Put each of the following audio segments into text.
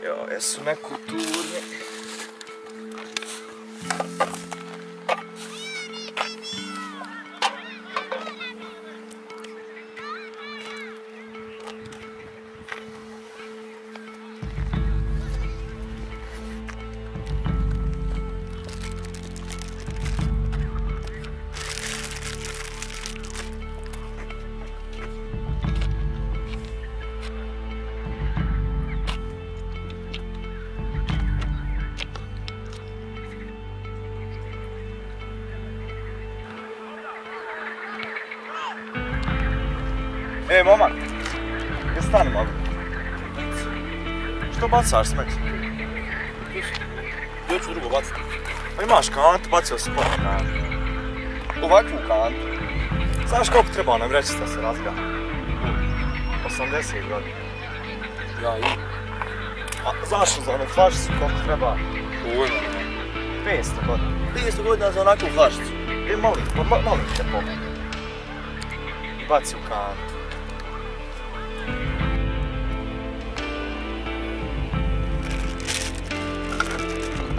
Jo, jesu nekulturni. Momak, stani malo. Što bacaš smeće? Gdje ću drugo baciti? Pa imaš kantu, bacio si pola kantu. Ovakvu kantu. Znaš koliko treba onaj vrećica da se razga? 80 godina. Ja i? A znaš za one flašicu koliko treba? Ujma. 500 godina. 500 godina za onakvu flašicu. Molim te pomoći. I baci u kantu.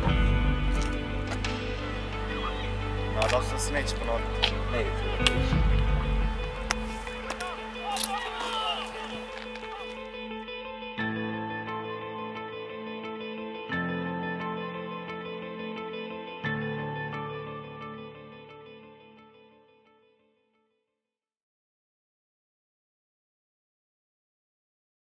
Nadam se da se neće ponoviti. Neće.